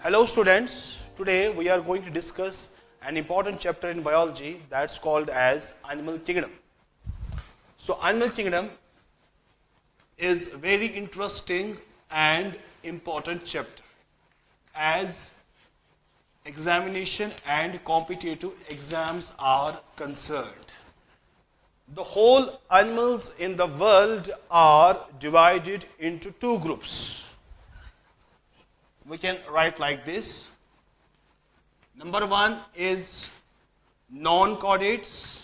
Hello students, today we are going to discuss an important chapter in biology that's called as Animal Kingdom. So Animal Kingdom is very interesting and important chapter as examination and competitive exams are concerned. The whole animals in the world are divided into two groups. We can write like this. Number one is non-chordates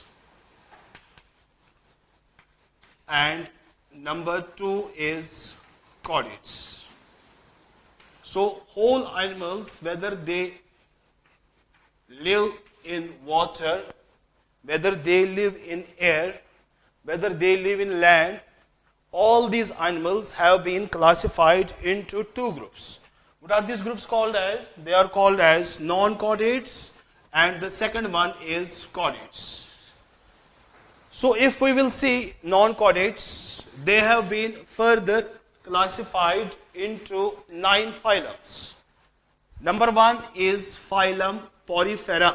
and number two is chordates. So whole animals, whether they live in water, whether they live in air, whether they live in land, all these animals have been classified into two groups. What are these groups called as? They are called as non-chordates and the second one is chordates. So if we will see non-chordates, they have been further classified into 9 phylums. Number one is phylum Porifera.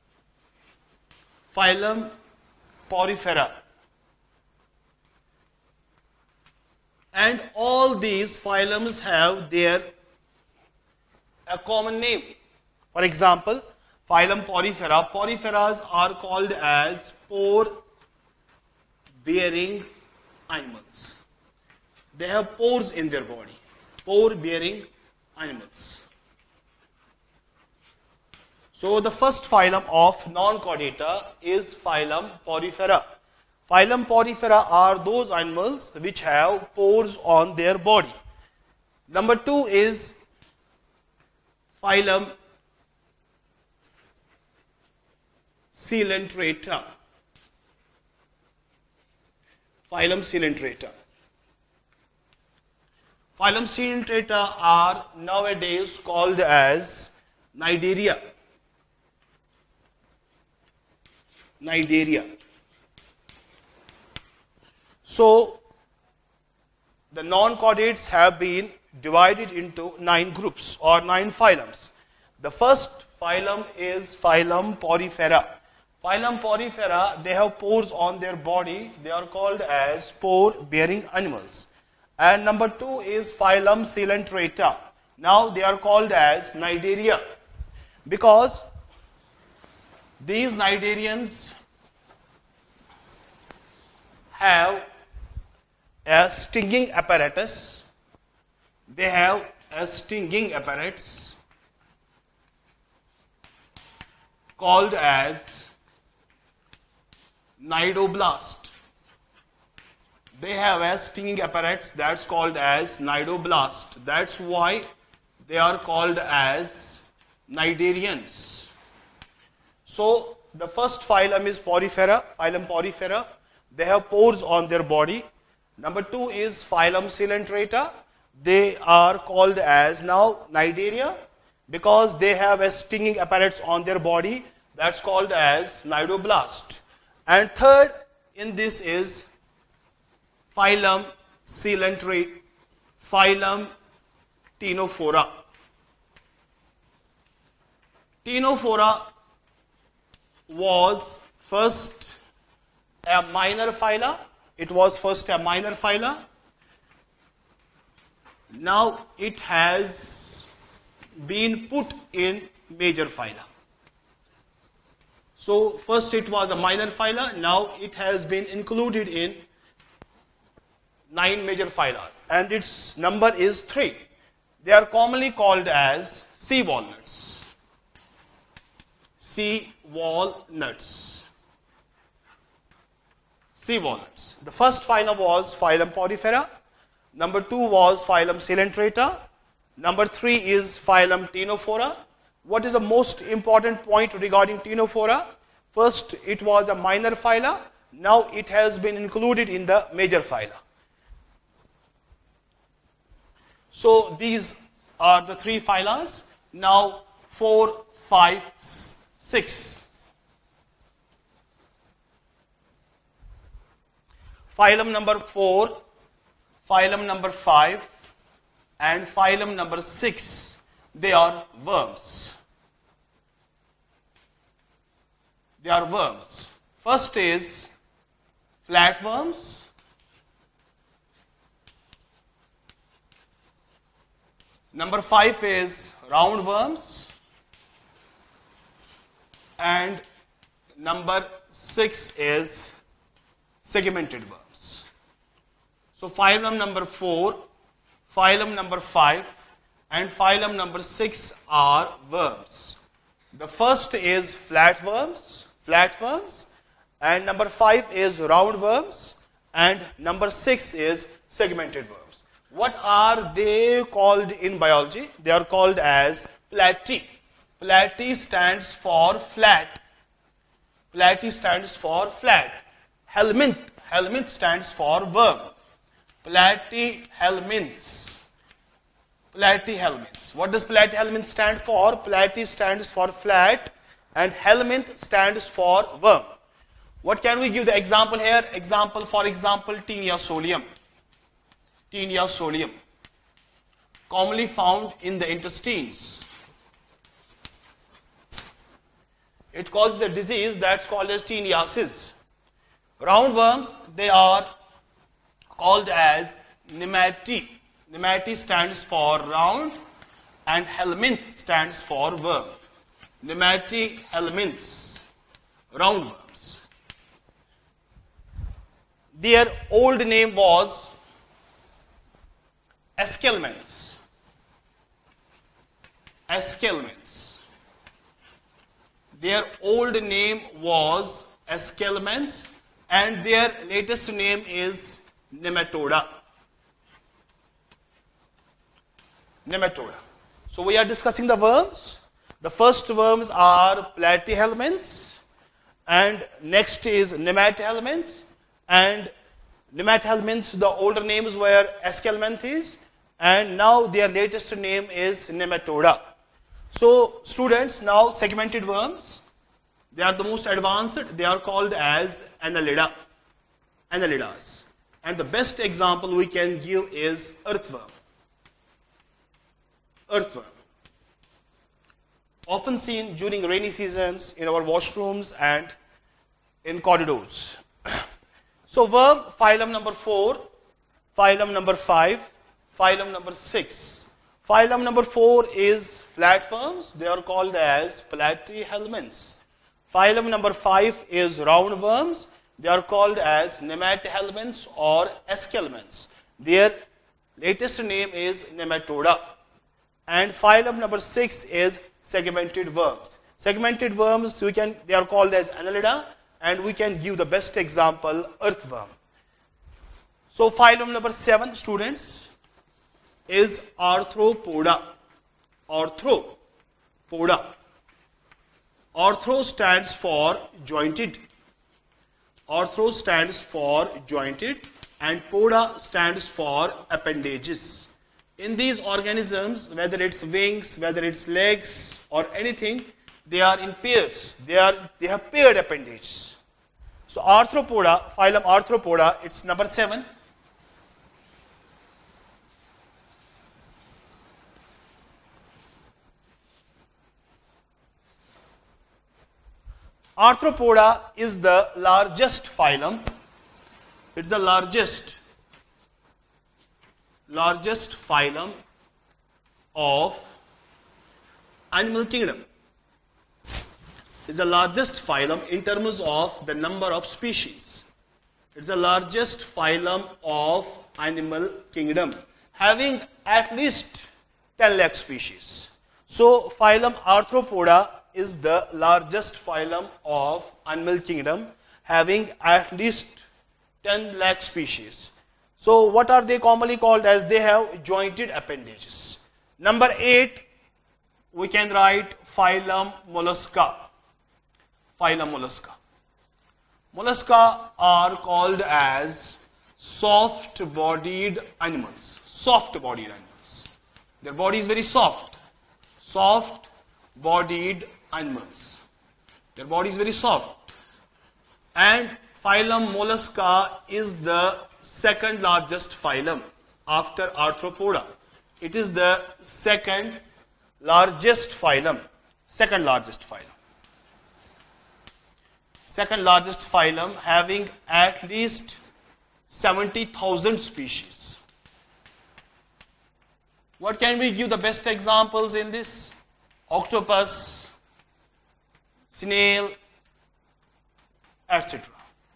Phylum Porifera. And all these phylums have their a common name. For example, phylum Porifera. Poriferas are called as pore-bearing animals. They have pores in their body. Pore-bearing animals. So the first phylum of non-chordata is phylum Porifera. Phylum Porifera are those animals which have pores on their body. Number two is phylum Coelenterata. Phylum Coelenterata. Phylum Coelenterata are nowadays called as Cnidaria. Cnidaria. So the non-chordates have been divided into 9 groups or 9 phylums. The first phylum is phylum Porifera. Phylum Porifera, they have pores on their body. They are called as pore-bearing animals. And number 2 is phylum Coelenterata. Now they are called as Cnidaria because these cnidarians have a stinging apparatus. They have a stinging apparatus called as cnidoblast. They have a stinging apparatus that's called as cnidoblast. That's why they are called as cnidarians. So the first phylum is Porifera, phylum Porifera. They have pores on their body. Number 2 is phylum Coelenterata. They are called as now Cnidaria because they have a stinging apparatus on their body that's called as cnidoblast. And third in this is phylum Coelenterata, phylum Ctenophora. Ctenophora was first a minor phyla. It was first a minor phyla. Now it has been put in major phyla. So first it was a minor phyla, now it has been included in 9 major phyla and its number is 3. They are commonly called as sea walnuts. Sea walnuts. Sea walnuts. The first phylum was phylum Porifera. Number 2 was phylum Coelenterata. Number 3 is phylum Ctenophora. What is the most important point regarding Ctenophora? First, it was a minor phyla. Now it has been included in the major phyla. So these are the 3 phylas. Now 4, 5, 6. Phylum number 4, phylum number 5 and phylum number 6. They are worms. They are worms. First is flatworms. Number 5 is roundworms. And number 6 is segmented worms. So phylum number 4, phylum number 5, and phylum number 6 are worms. The first is flatworms, and number 5 is roundworms, and number 6 is segmented worms. What are they called in biology? They are called as platy. Platy stands for flat. Platy stands for flat. Helminth stands for worm. Platyhelminths. Platyhelminths. What does platyhelminth stand for? Platy stands for flat and helminth stands for worm. What can we give the example here? For example, Taenia solium. Taenia solium. Commonly found in the intestines. It causes a disease that's called as teniasis. Roundworms, they are called as nemati. Nemati stands for round and helminth stands for worm. Nemati, helminths, roundworms. Their old name was esculmens. Esculmens. Their old name was esculmens and their latest name is nematoda. Nematoda. So we are discussing the worms. The first worms are platyhelminths and next is nematohelminths, and nematohelminths, the older names were esculminthes, and now their latest name is nematoda. So students, now segmented worms, they are the most advanced. They are called as annelida, annelidas. And the best example we can give is earthworm. Earthworm. Often seen during rainy seasons in our washrooms and in corridors. So worm, phylum number 4, phylum number 5, phylum number 6. Phylum number 4 is flatworms. They are called as platyhelminths. Phylum number 5 is roundworms. They are called as nematohelminths or esculmens. Their latest name is nematoda. And phylum number 6 is segmented worms. Segmented worms, they are called as annelida, and we can give the best example, earthworm. So phylum number 7, students, is arthropoda. Arthropoda. Arthro stands for jointed. Arthro stands for jointed and poda stands for appendages. In these organisms, whether it's wings, whether it's legs or anything, they are in pairs. They have paired appendages. So arthropoda, phylum arthropoda, it's number 7. Arthropoda is the largest phylum. It's the largest phylum of animal kingdom. It's the largest phylum in terms of the number of species. It's the largest phylum of animal kingdom, having at least 10 lakh species. So phylum Arthropoda is the largest phylum of animal kingdom, having at least 10 lakh species. So what are they commonly called as? They have jointed appendages. Number 8, we can write phylum Mollusca. Phylum Mollusca. Mollusca are called as soft-bodied animals. Soft-bodied animals. Their body is very soft. Soft-bodied animals. Their body is very soft. And phylum Mollusca is the second largest phylum after Arthropoda. It is the second largest phylum, second largest phylum. Second largest phylum having at least 70,000 species. What can we give the best examples in this? Octopus, snail, etc.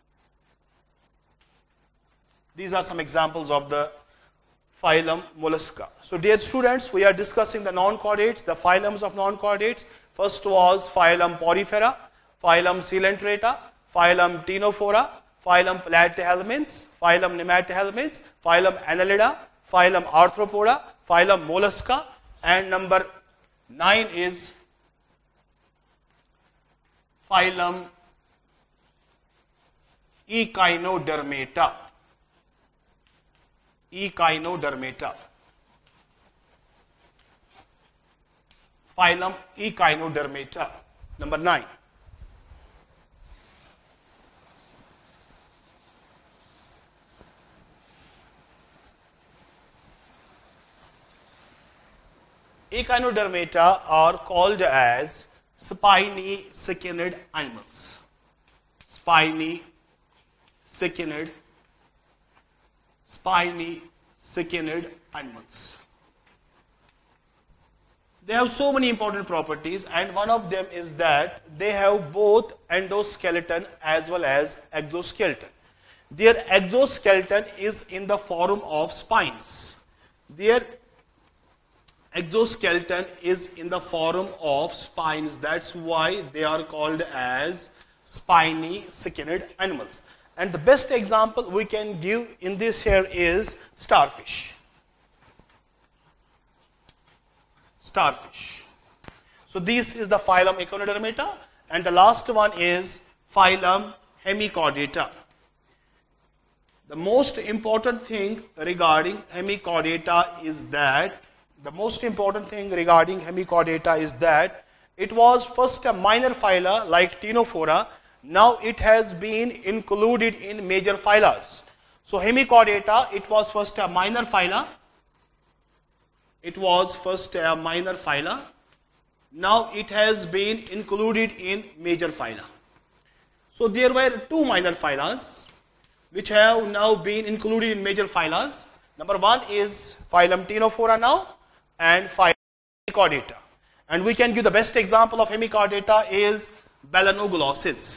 These are some examples of the phylum Mollusca. So dear students, we are discussing the non-chordates, the phylums of non-chordates. First was phylum Porifera, phylum Coelenterata, phylum Ctenophora, phylum Platyhelminths, phylum Nematohelminths, phylum Annelida, phylum Arthropoda, phylum Mollusca, and number 9 is phylum Echinodermata. Echinodermata. Phylum Echinodermata. Number 9. Echinodermata are called as spiny skinned animals. Spiny skinned animals. They have so many important properties, and one of them is that they have both endoskeleton as well as exoskeleton. Their exoskeleton is in the form of spines. Their exoskeleton is in the form of spines. That's why they are called as spiny skinned animals. And the best example we can give in this here is starfish. Starfish. So this is the phylum Echinodermata, and the last one is phylum Hemichordata. The most important thing regarding Hemichordata is that it was first a minor phyla like Ctenophora. Now it has been included in major phyla. So Hemichordata, it was first a minor phyla. Now it has been included in major phyla. So there were two minor phyla which have now been included in major phyla. Number 1 is phylum Ctenophora now, and phylum Hemichordata. And we can give the best example of Hemichordata is Balanoglossus.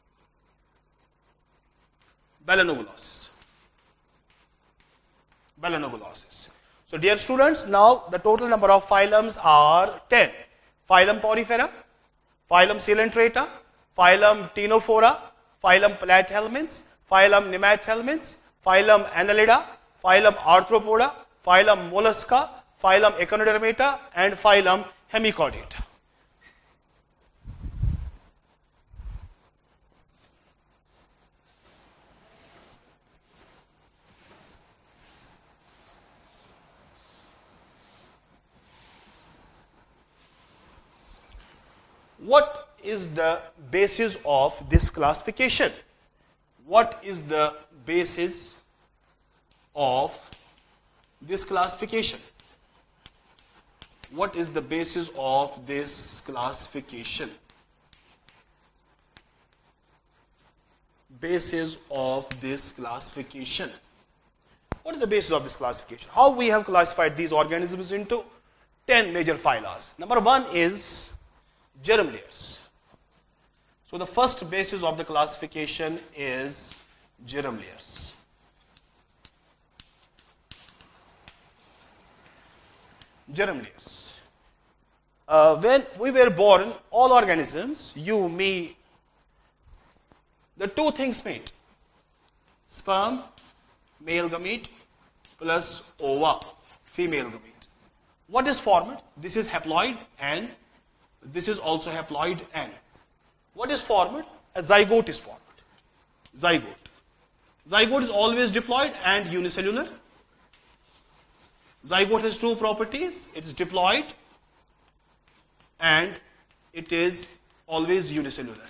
So dear students, now the total number of phylums are 10. Phylum Porifera, phylum Coelenterata, phylum Ctenophora, phylum Platyhelminths, phylum Nematohelminths, phylum Annelida, phylum Arthropoda, phylum Mollusca, phylum Echinodermata, and phylum Hemichordata. What is the basis of this classification? What is the basis of this classification? What is the basis of this classification? Basis of this classification. What is the basis of this classification? How we have classified these organisms into 10 major phyla. Number 1 is germ layers. So the first basis of the classification is germ layers. Germ layers. When we were born, all organisms, you, me, the two things mate. Sperm, male gamete, plus ova, female gamete. What is formed? This is haploid, and this is also haploid N. What is formed? A zygote is formed. Zygote. Zygote is always diploid and unicellular. Zygote has two properties. It is diploid and it is always unicellular.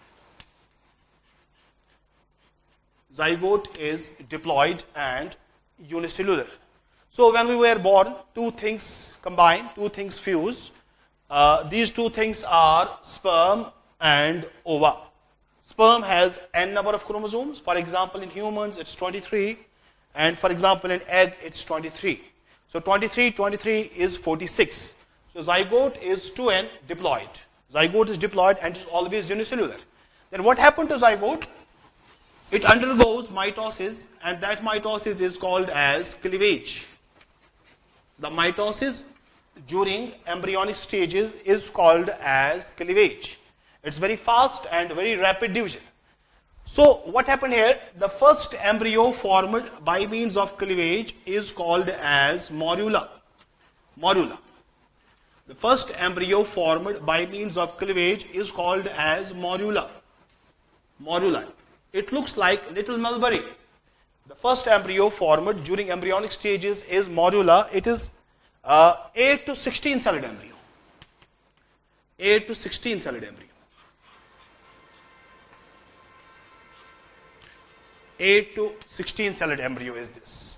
Zygote is diploid and unicellular. So when we were born, two things combine, two things fuse. these two things are sperm and ova. Sperm has n number of chromosomes. For example, in humans, it's 23. And for example, in egg, it's 23. So 23 is 46. So zygote is 2n diploid. Zygote is diploid and is always unicellular. Then what happened to zygote? It undergoes mitosis, and that mitosis is called as cleavage. The mitosis during embryonic stages is called as cleavage. It's very fast and very rapid division. So what happened here? The first embryo formed by means of cleavage is called as morula. Morula. The first embryo formed by means of cleavage is called as morula. Morula. It looks like little mulberry. The first embryo formed during embryonic stages is morula. It is 8 to 16 celled embryo. 8 to 16 celled embryo. 8 to 16 celled embryo is this.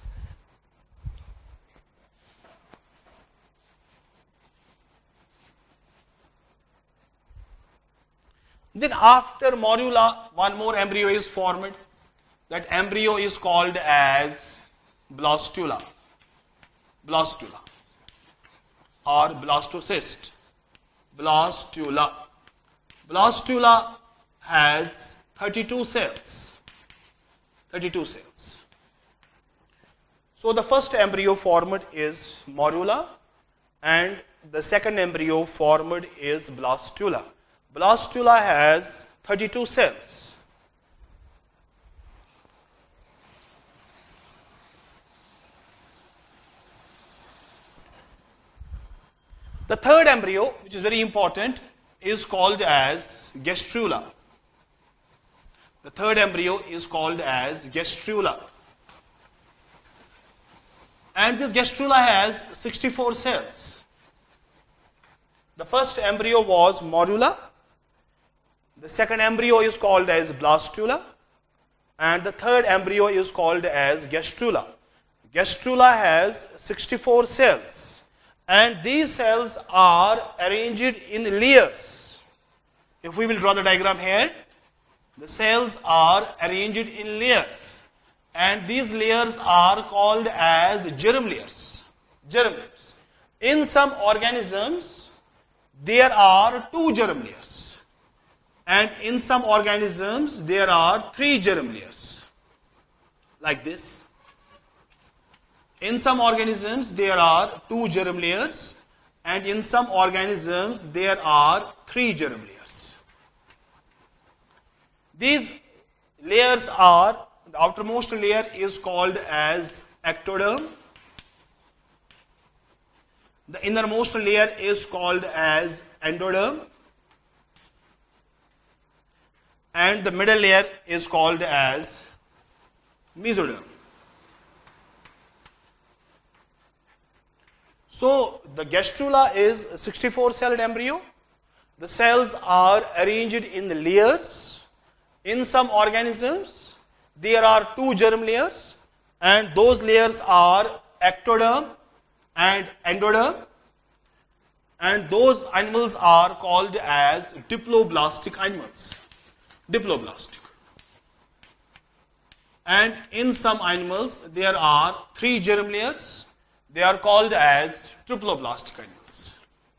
Then after morula, one more embryo is formed. That embryo is called as blastula. Blastula. Or blastocyst. Blastula. Blastula has 32 cells. 32 cells. So the first embryo formed is morula, and the second embryo formed is blastula. Blastula has 32 cells. The third embryo, which is very important, is called as gastrula. The third embryo is called as gastrula. And this gastrula has 64 cells. The first embryo was morula. The second embryo is called as blastula. And the third embryo is called as gastrula. Gastrula has 64 cells. And these cells are arranged in layers. If we will draw the diagram here, the cells are arranged in layers. And these layers are called as germ layers. Germ layers. In some organisms, there are 2 germ layers. And in some organisms, there are 3 germ layers. Like this. In some organisms, there are 2 germ layers. And in some organisms, there are 3 germ layers. These layers are, the outermost layer is called as ectoderm. The innermost layer is called as endoderm. And the middle layer is called as mesoderm. So the gastrula is a 64-celled embryo. The cells are arranged in layers. In some organisms, there are 2 germ layers, and those layers are ectoderm and endoderm, and those animals are called as diploblastic animals. Diploblastic. And in some animals, there are 3 germ layers. They are called as triploblastic animals.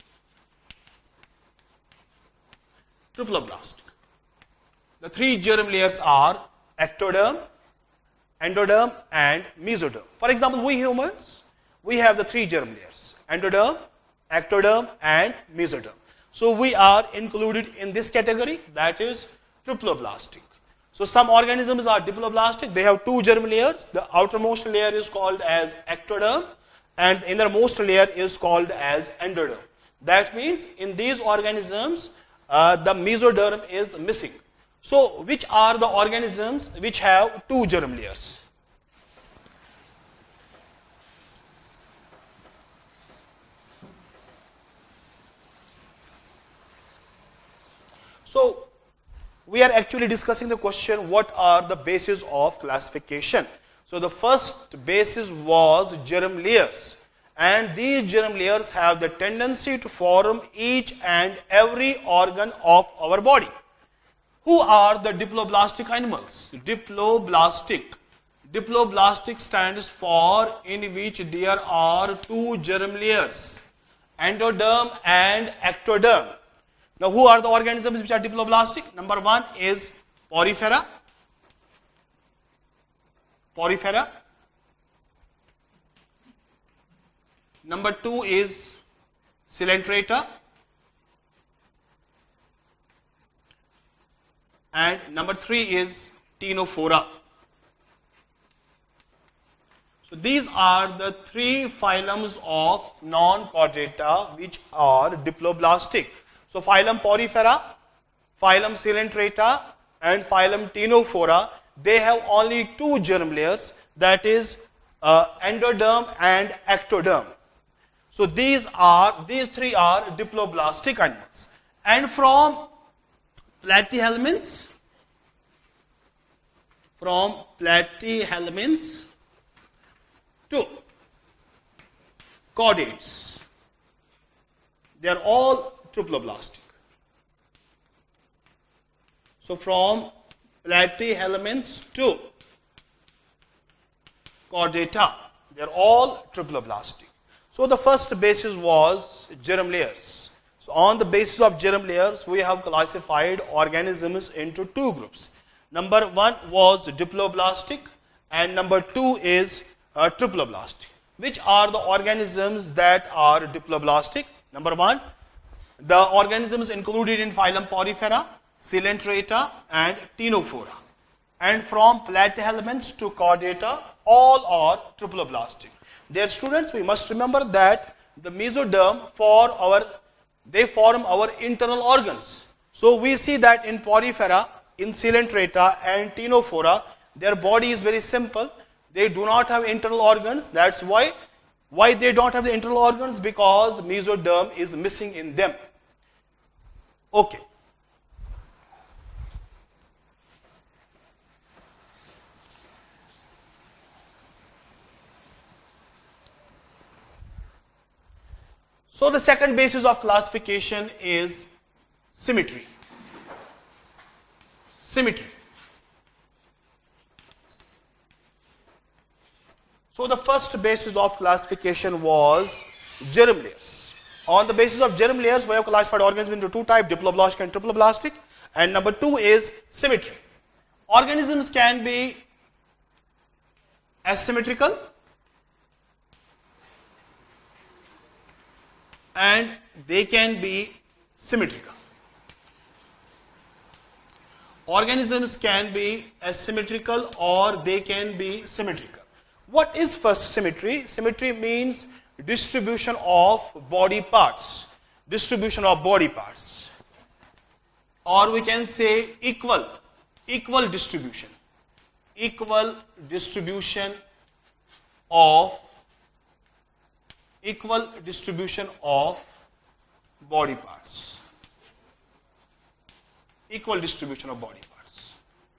Triploblastic. The 3 germ layers are ectoderm, endoderm, and mesoderm. For example, we humans, we have the 3 germ layers: endoderm, ectoderm, and mesoderm. So we are included in this category, that is triploblastic. So some organisms are diploblastic. They have 2 germ layers. The outermost layer is called as ectoderm, and the innermost layer is called as endoderm. That means in these organisms, the mesoderm is missing. So which are the organisms which have 2 germ layers? So we are actually discussing the question, what are the bases of classification? So the first basis was germ layers, and these germ layers have the tendency to form each and every organ of our body. Who are the diploblastic animals? Diploblastic. Diploblastic stands for in which there are two germ layers, endoderm and ectoderm. Now, who are the organisms which are diploblastic? Number one is Porifera. Porifera. Number two is Coelenterata. And number three is Ctenophora. So these are the three phylums of non-chordata which are diploblastic. So phylum Porifera, phylum Coelenterata and phylum Ctenophora, they have only two germ layers, that is endoderm and ectoderm. So these three are diploblastic animals. And from platyhelminths to chordates, they are all triploblastic. So from platyhelminths to chordata, they are all triploblastic. So the first basis was germ layers. So on the basis of germ layers, we have classified organisms into two groups. Number one was diploblastic and number two is triploblastic. Which are the organisms that are diploblastic? Number one, the organisms included in phylum Porifera, Coelenterata and Ctenophora. And from platyhelminths to chordata, all are triploblastic. Dear students, we must remember that the mesoderm they form our internal organs. So we see that in Porifera, in Coelenterata and Ctenophora, their body is very simple. They do not have internal organs. That's why they don't have the internal organs, because mesoderm is missing in them. Okay. So the second basis of classification is symmetry. Symmetry. So the first basis of classification was germ layers. On the basis of germ layers, we have classified organisms into two types, diploblastic and triploblastic. And number two is symmetry. Organisms can be asymmetrical and they can be symmetrical. Organisms can be asymmetrical or they can be symmetrical. What is first symmetry? Symmetry means distribution of body parts. Distribution of body parts. Or we can say equal distribution. Equal distribution of body parts. Equal distribution of body parts.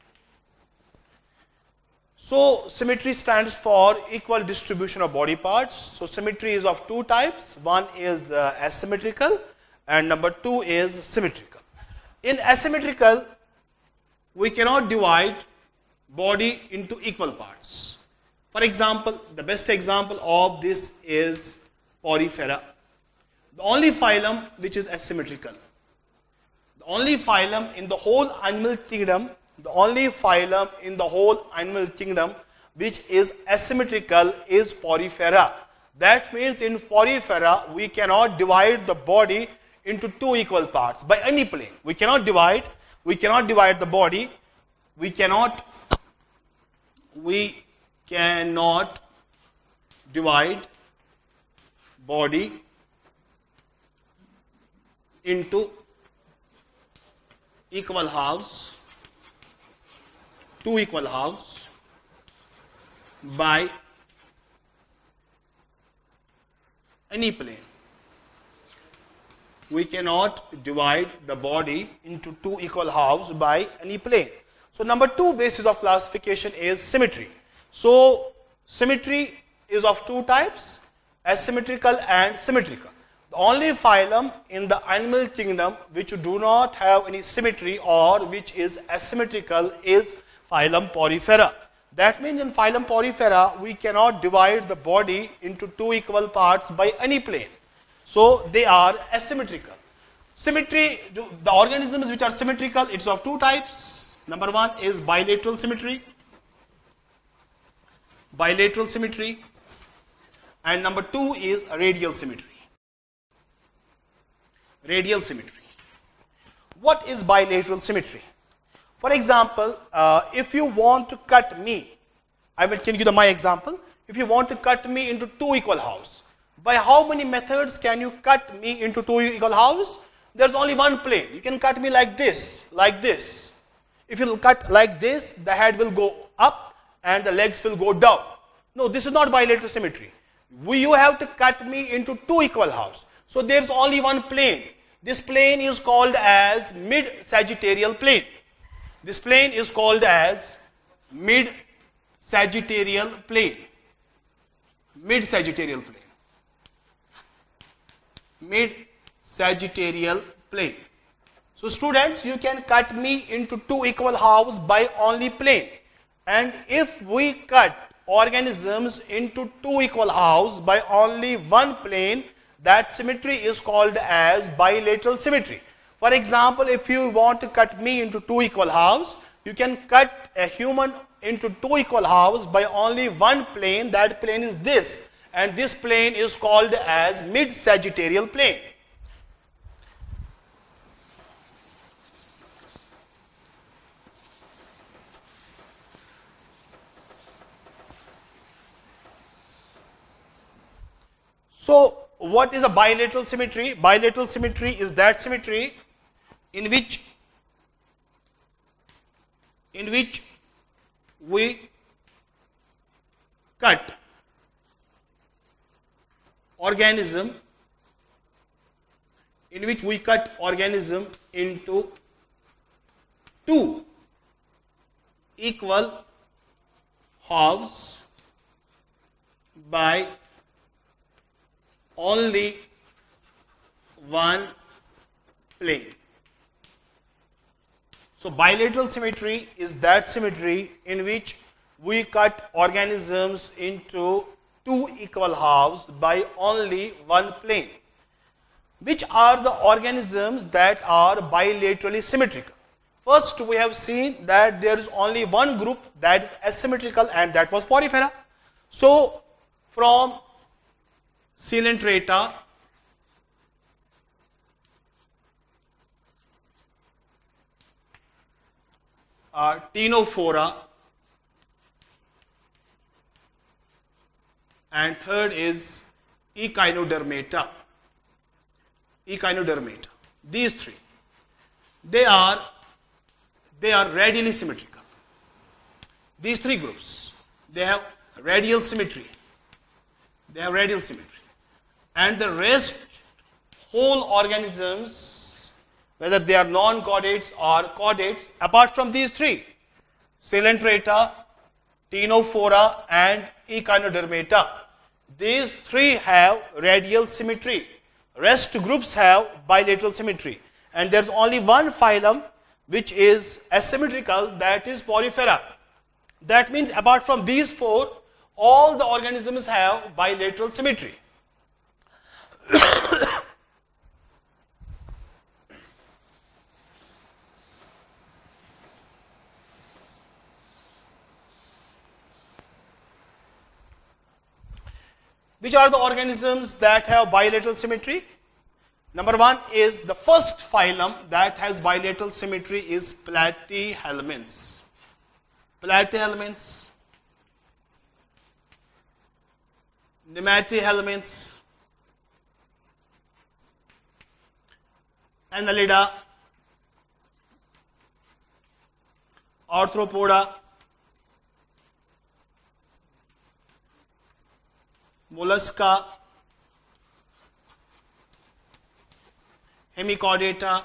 So symmetry stands for equal distribution of body parts. So symmetry is of two types. One is asymmetrical and number two is symmetrical. In asymmetrical, we cannot divide body into equal parts. For example, the best example of this is Porifera, the only phylum which is asymmetrical. The only phylum in the whole animal kingdom, which is asymmetrical is Porifera. That means in Porifera, we cannot divide the body into two equal parts by any plane. We cannot divide the body. We cannot divide body into equal halves, two equal halves by any plane. We cannot divide the body into two equal halves by any plane. So number two basis of classification is symmetry. So symmetry is of two types, asymmetrical and symmetrical. The only phylum in the animal kingdom which do not have any symmetry or which is asymmetrical is phylum Porifera. That means in phylum Porifera, we cannot divide the body into two equal parts by any plane. So they are asymmetrical. Symmetry, the organisms which are symmetrical, it's of two types. Number one is bilateral symmetry. Bilateral symmetry. And number two is radial symmetry. Radial symmetry. What is bilateral symmetry? For example, if you want to cut me, I will give you my example. If you want to cut me into two equal halves, by how many methods can you cut me into two equal halves? There's only one plane. You can cut me like this, like this. If you cut like this, the head will go up and the legs will go down. No, this is not bilateral symmetry. You have to cut me into two equal halves. So there's only one plane. This plane is called as mid-sagittarial plane. This plane is called as mid-sagittarial plane. Mid-sagittarial plane. Mid-sagittarial plane. So students, you can cut me into two equal halves by only plane. And if we cut organisms into two equal halves by only one plane, that symmetry is called as bilateral symmetry. For example, if you want to cut me into two equal halves, you can cut a human into two equal halves by only one plane. That plane is this, and this plane is called as mid-sagittarial plane. So, what is a bilateral symmetry? Bilateral symmetry is that symmetry in which we cut organism into two equal halves by only one plane. So bilateral symmetry is that symmetry in which we cut organisms into two equal halves by only one plane. Which are the organisms that are bilaterally symmetrical? First, we have seen that there is only one group that is asymmetrical, and that was Porifera. So from Coelenterata, Ctenophora, and third is Echinodermata. Echinodermata. These three, they are radially symmetrical. These three groups, they have radial symmetry. They have radial symmetry. And the rest, whole organisms, whether they are non-chordates or chordates, apart from these three, Coelenterata, Ctenophora, and Echinodermata, these three have radial symmetry. Rest groups have bilateral symmetry. And there's only one phylum which is asymmetrical, that is Porifera. That means apart from these four, all the organisms have bilateral symmetry. Which are the organisms that have bilateral symmetry? Number one is the first phylum that has bilateral symmetry is Platyhelminths. Platyhelminths, Nematyhelminths, Annelida, Arthropoda, Mollusca, Hemichordata,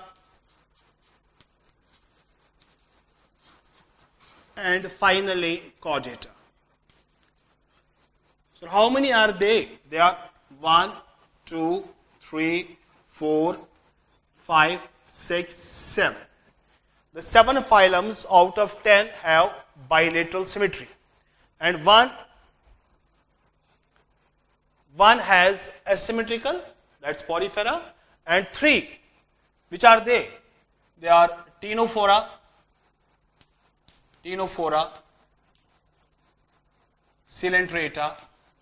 and finally Chordata. So how many are they? They are 1, 2, 3, 4, 5, 6, 7. The 7 phylums out of 10 have bilateral symmetry, and one has asymmetrical, that's Porifera, and 3, which are they? They are Ctenophora, Coelenterata,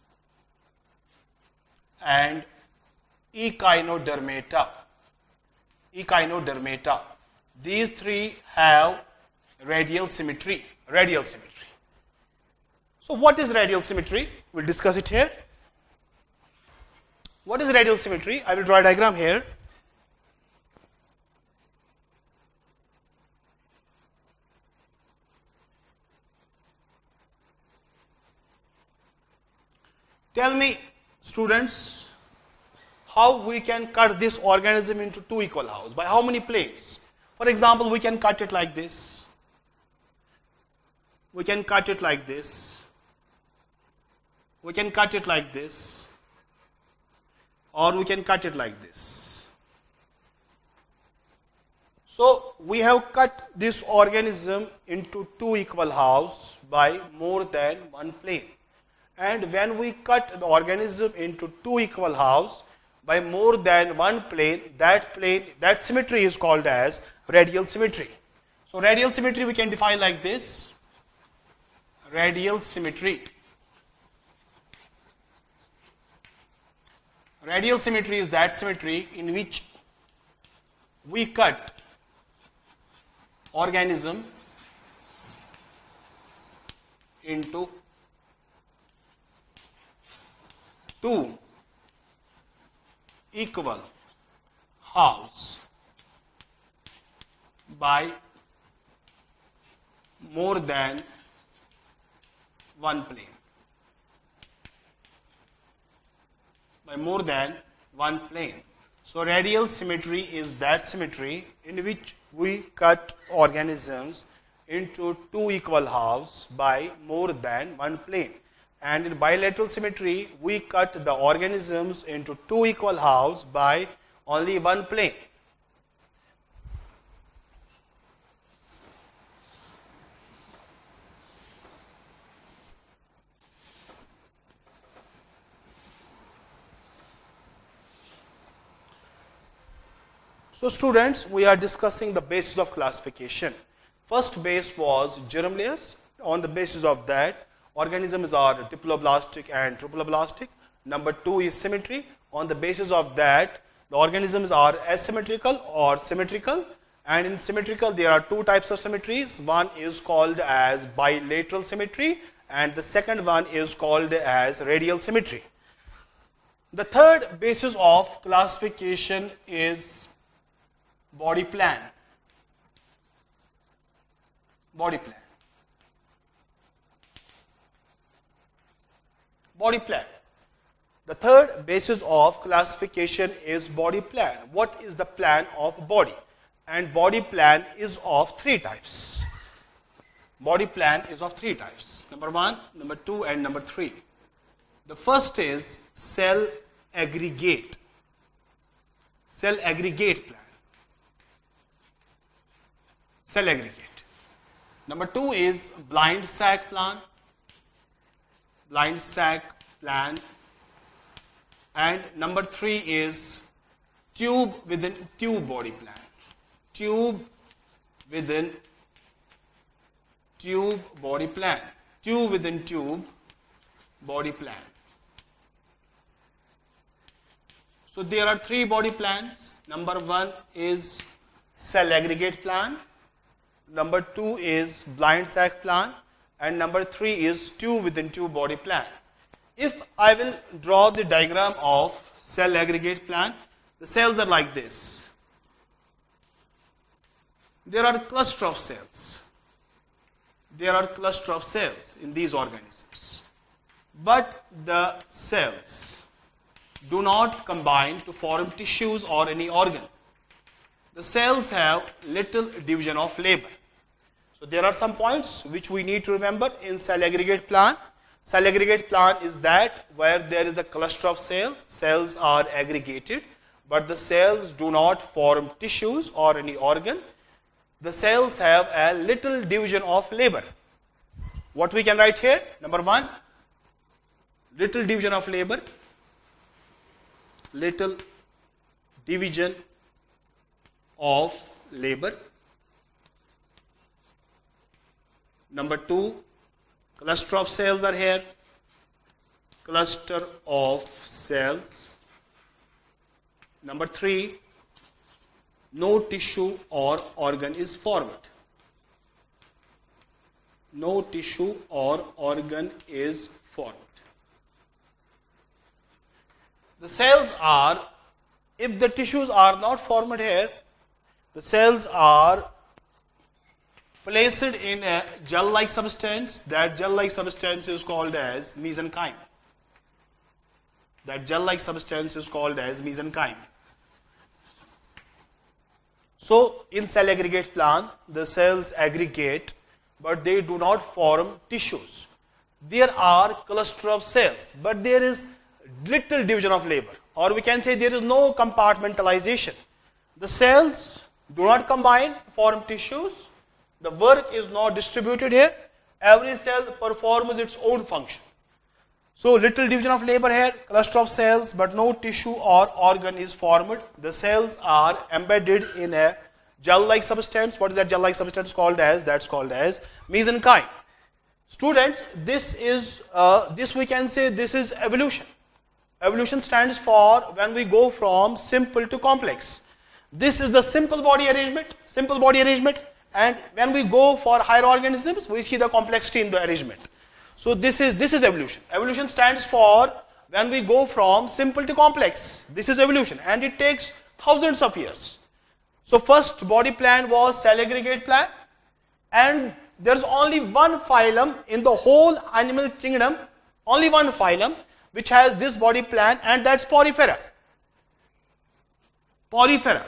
and Echinodermata. These 3 have radial symmetry. So what is radial symmetry? We'll discuss it here. What is radial symmetry? I will draw a diagram here. Tell me, students, how we can cut this organism into 2 equal halves. By how many planes? For example, we can cut it like this. We can cut it like this. We can cut it like this. Or we can cut it like this. So we have cut this organism into 2 equal halves by more than one plane. And when we cut the organism into 2 equal halves by more than one plane, that symmetry is called as radial symmetry. So radial symmetry we can define like this. Radial symmetry is that symmetry in which we cut organism into 2 equal halves by more than one plane. So radial symmetry is that symmetry in which we cut organisms into 2 equal halves by more than one plane. And in bilateral symmetry, we cut the organisms into 2 equal halves by only one plane. So students, we are discussing the basis of classification. First base was germ layers. On the basis of that, organisms are diploblastic and triploblastic. Number 2 is symmetry. On the basis of that, the organisms are asymmetrical or symmetrical. And in symmetrical, there are 2 types of symmetries. One is called as bilateral symmetry, and the second one is called as radial symmetry. The third basis of classification is body plan. Body plan. The third basis of classification is body plan. What is the plan of body? And body plan is of 3 types. Number 1, number 2, and number 3. The first is cell aggregate plan. Number 2 is blind sac plan. And number 3 is tube within tube body plan. Tube within tube body plan. So there are 3 body plans. Number 1 is cell aggregate plan. Number 2 is blind sac plan. And number 3 is tube within tube body plan. If I will draw the diagram of cell aggregate plan, the cells are like this. There are cluster of cells. In these organisms. But the cells do not combine to form tissues or any organ. The cells have little division of labor. So there are some points which we need to remember in cell aggregate plan. Cell aggregate plant is that where there is a cluster of cells. Cells are aggregated, but the cells do not form tissues or any organ. The cells have a little division of labor. What we can write here? Number 1, little division of labor. Little division of labor. Number 2, cluster of cells are here. Cluster of cells. Number 3, no tissue or organ is formed. No tissue or organ is formed. The cells are, if the tissues are not formed here, the cells are placed in a gel-like substance. That gel-like substance is called as mesenchyme. That gel-like substance is called as mesenchyme. So, in cell aggregate plant, the cells aggregate, but they do not form tissues. There are cluster of cells, but there is little division of labor, or we can say there is no compartmentalization. The cells do not combine, form tissues. The work is not distributed here. Every cell performs its own function. So little division of labor here, cluster of cells, but no tissue or organ is formed. The cells are embedded in a gel-like substance. What is that gel-like substance called as? That's called as mesenchyme. Students, this we can say this is evolution. Evolution stands for when we go from simple to complex. This is the simple body arrangement, and when we go for higher organisms, we see the complexity in the arrangement. So this is evolution. Evolution stands for when we go from simple to complex. This is evolution, and it takes thousands of years. So first body plan was cell aggregate plan, and there's only one phylum in the whole animal kingdom, only one phylum which has this body plan, and that's Porifera. Porifera.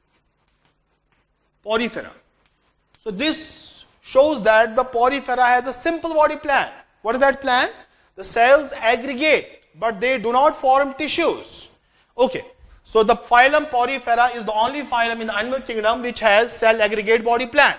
So this shows that the Porifera has a simple body plan. What is that plan? The cells aggregate, but they do not form tissues. Okay, so the phylum Porifera is the only phylum in the animal kingdom which has cell aggregate body plan.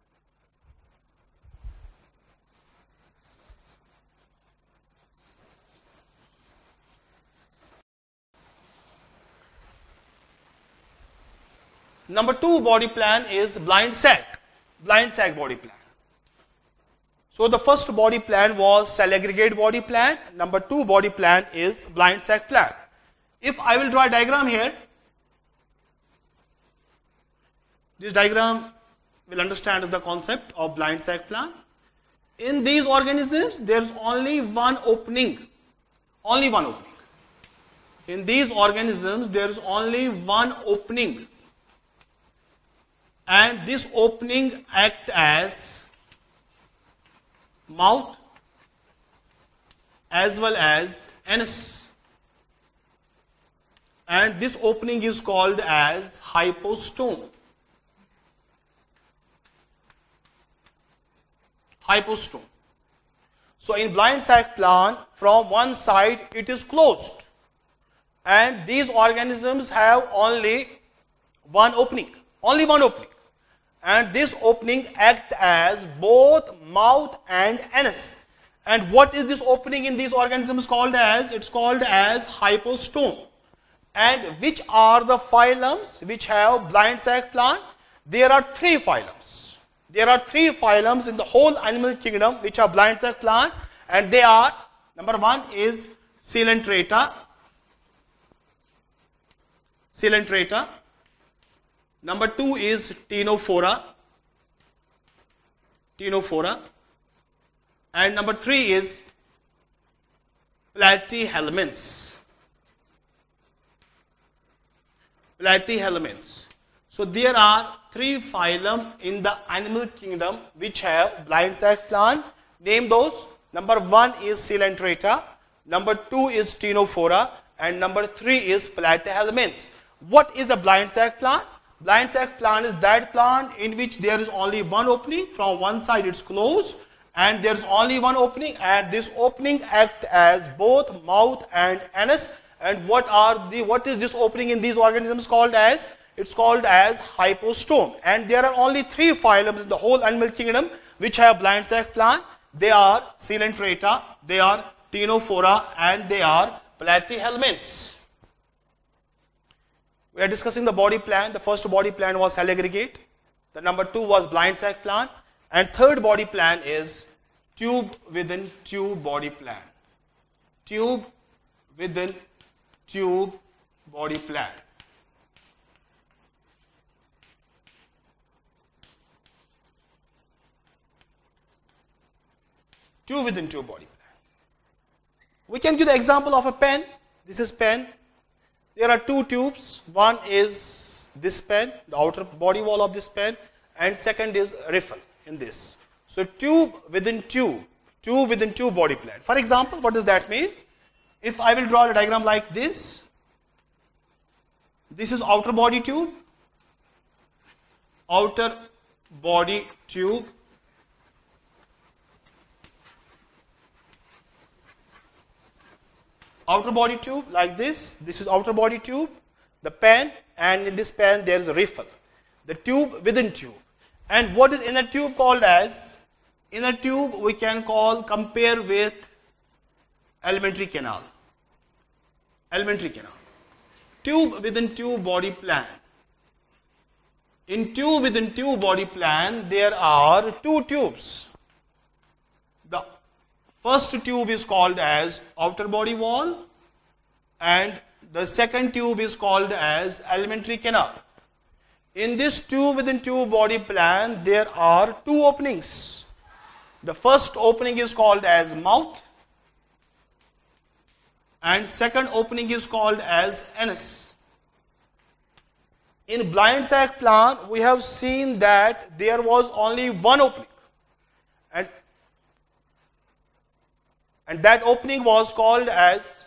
Number 2 body plan is blind sac body plan. So the first body plan was cell aggregate body plan. Number 2 body plan is blind sac plan. If I will draw a diagram here, this diagram will understand the concept of blind sac plan. In these organisms, there is only one opening. In these organisms, there is only one opening. And this opening acts as mouth as well as anus. And this opening is called as hypostome. So in blind sac plan, from one side it is closed. And these organisms have only one opening. And this opening acts as both mouth and anus. And what is this opening in these organisms called as? It's called as hypostome. And which are the phylums which have blind sac plant? There are 3 phylums. There are 3 phylums in the whole animal kingdom which have blind sac plant, and they are, number 1 is Coelenterata. Number 2 is Ctenophora, and number 3 is Platyhelminths. So there are 3 phylum in the animal kingdom which have blind sac plant. Name those. Number 1 is Coelenterata, number 2 is Ctenophora, and number 3 is Platyhelminths. What is a blind sac plant? Blind sac plant is that plant in which there is only one opening. From one side it's closed, and there's only one opening, and this opening acts as both mouth and anus. And what is this opening in these organisms called as? It's called as hypostome. And there are only 3 phylums in the whole animal kingdom which have blind sac plant. They are Coelenterata, they are Ctenophora, and they are Platyhelminths. We are discussing the body plan. The first body plan was cell aggregate. The number 2 was blind sac plant. And third body plan is tube within tube body plan. Tube within tube body plan. Tube within tube body plan. We can give the example of a pen. This is pen. There are 2 tubes. One is this pen, the outer body wall of this pen, and second is riffle in this. So tube within tube body plan. For example, what does that mean? If I will draw a diagram like this is outer body tube, outer body tube, outer body tube like this. This is outer body tube, the pen, and in this pen there is a riffle, the tube within tube. And what is inner tube called as? Inner tube we can compare with alimentary canal. Alimentary canal. Tube within tube body plan. In tube within tube body plan there are 2 tubes. The first tube is called as outer body wall, and the second tube is called as alimentary canal. In this tube within tube body plan, there are 2 openings. The first opening is called as mouth, and second opening is called as anus. In blind sac plant, we have seen that there was only one opening, and that opening was called as,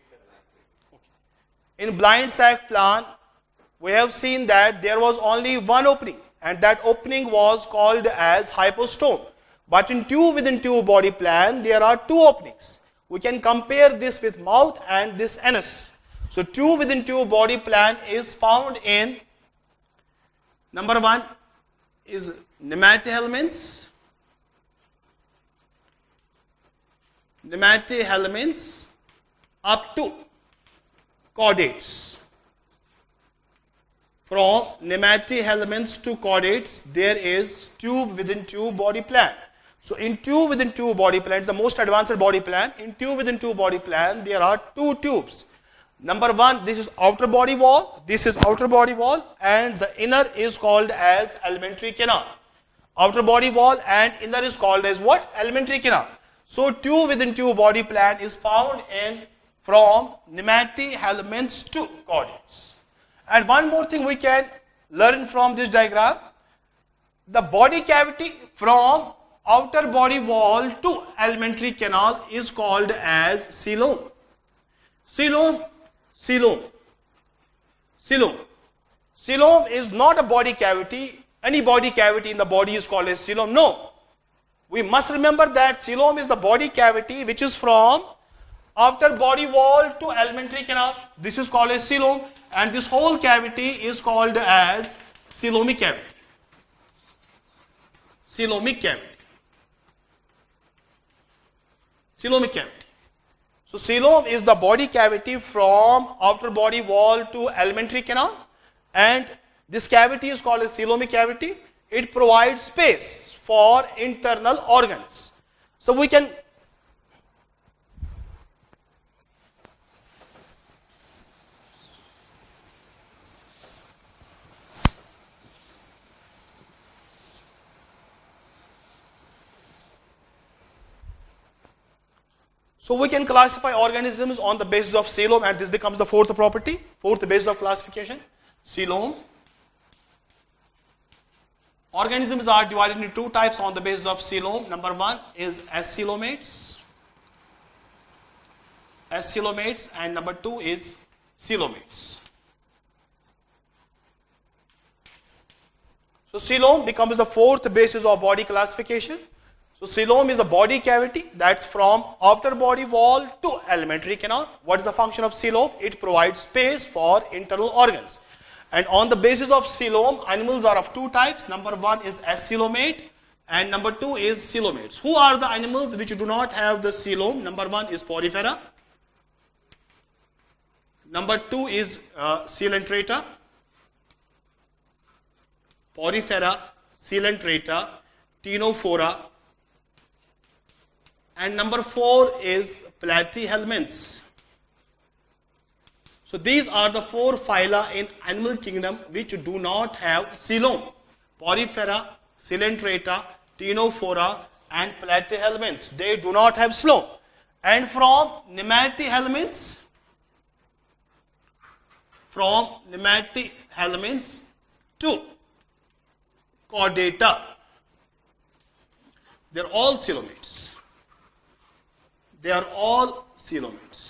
in blind sac plant, we have seen that there was only one opening, and that opening was called as hypostome. But in tube within tube body plan, there are 2 openings. We can compare this with mouth and this anus. So tube within tube body plan is found in, number 1 is Nematohelminths. Nematohelminths up to chordates. From Nematohelminths to chordates, there is tube within tube body plan. So in tube within tube body plan, it's the most advanced body plan. In tube within tube body plan, there are 2 tubes. Number 1, this is outer body wall. This is outer body wall, and the inner is called as alimentary canal. Outer body wall and inner is called as what? Alimentary canal. So tube within tube body plan is found in from Nematohelminths to chordates. And one more thing we can learn from this diagram, the body cavity from outer body wall to alimentary canal is called as coelom. Coelom is not a body cavity. Any body cavity in the body is called as coelom. No. We must remember that coelom is the body cavity which is from outer body wall to alimentary canal. This is called as coelom, and this whole cavity is called as coelomic cavity. Coelomic cavity. Coelomic cavity. So coelom is the body cavity from outer body wall to alimentary canal, and this cavity is called as coelomic cavity. It provides space for internal organs. So we can classify organisms on the basis of coelom, and this becomes the fourth property, fourth basis of classification, coelom. Organisms are divided into 2 types on the basis of coelom. Number 1 is ascoelomates, and number 2 is coelomates. So coelom becomes the fourth basis of body classification. So coelom is a body cavity that's from outer body wall to alimentary canal. What is the function of coelom? It provides space for internal organs. And on the basis of coelom, animals are of two types. Number one is acoelomate and number two is coelomates. Who are the animals which do not have the coelom? Number one is porifera. Number two is coelenterata. Porifera, coelenterata, ctenophora. And number four is platyhelminths. So these are the four phyla in animal kingdom which do not have coelom. Porifera, coelenterata, ctenophora and platyhelminths. They do not have coelom. And from nematohelminths to chordata, they are all coelomates. They are all coelomates.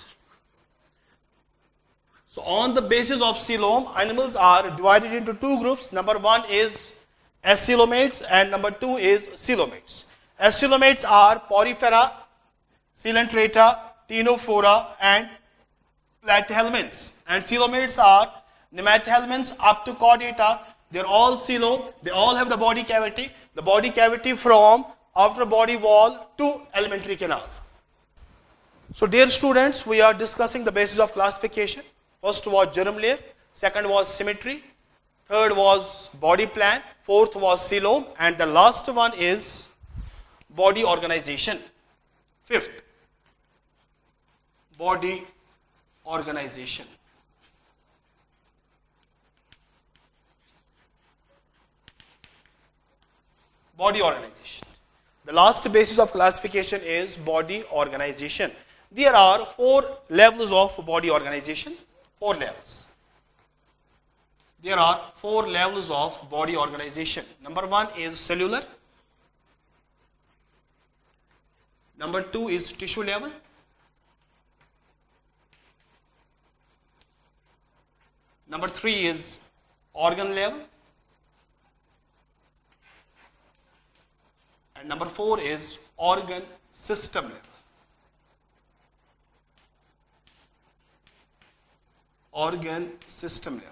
So on the basis of coelom, animals are divided into two groups. Number one is acoelomates and number two is coelomates. Acoelomates are porifera, coelenterata, ctenophora and platyhelminths. And coelomates are nematohelminths up to chordata. They are all coelom. They all have the body cavity. The body cavity from outer body wall to alimentary canal. So dear students, we are discussing the basis of classification. First was germ layer, second was symmetry, third was body plan, fourth was coelom, and the last one is body organization. Fifth, body organization. Body organization. The last basis of classification is body organization. There are four levels of body organization. Four levels. There are four levels of body organization. Number one is cellular. Number two is tissue level. Number three is organ level. And number four is organ system level. Organ system level.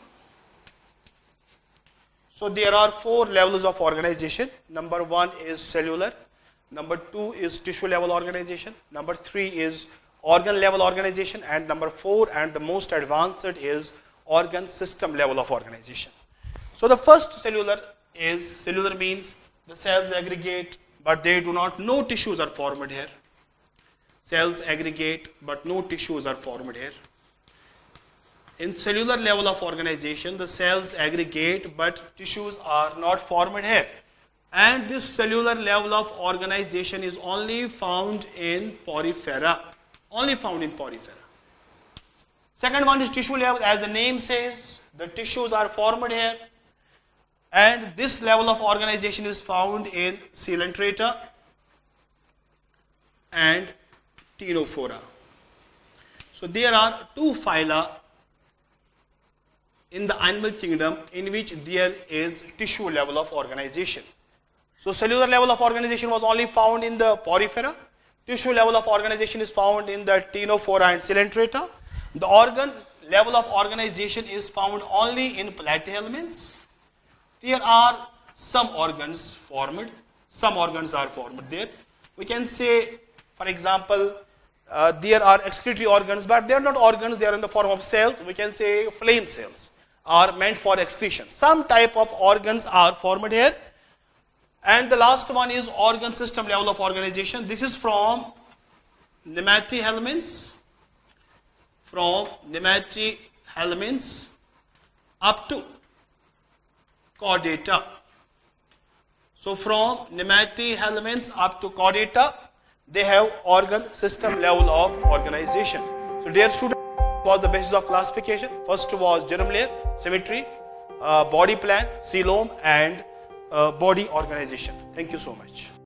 So there are four levels of organization. Number one is cellular. Number two is tissue level organization. Number three is organ level organization. And number four and the most advanced is organ system level of organization. So the first cellular means the cells aggregate, but they do not, no tissues are formed here. Cells aggregate, but no tissues are formed here. In cellular level of organization, the cells aggregate, but tissues are not formed here. And this cellular level of organization is only found in porifera. Only found in porifera. Second one is tissue level. As the name says, the tissues are formed here. And this level of organization is found in coelenterata and ctenophora. So there are two phyla in the animal kingdom in which there is tissue level of organization. So cellular level of organization was only found in the porifera. Tissue level of organization is found in the ctenophora and coelenterata. The organ level of organization is found only in platyhelminths. There are some organs formed. Some organs are formed there. We can say, for example, there are excretory organs, but they are not organs, they are in the form of cells. We can say flame cells are meant for excretion. Some type of organs are formed here. And the last one is organ system level of organization. This is from nematohelminths. From nematohelminths up to chordata. So from nematohelminths up to chordata, they have organ system level of organization. So dear students, was the basis of classification. First was germ layer, symmetry, body plan, coelom and body organization. Thank you so much.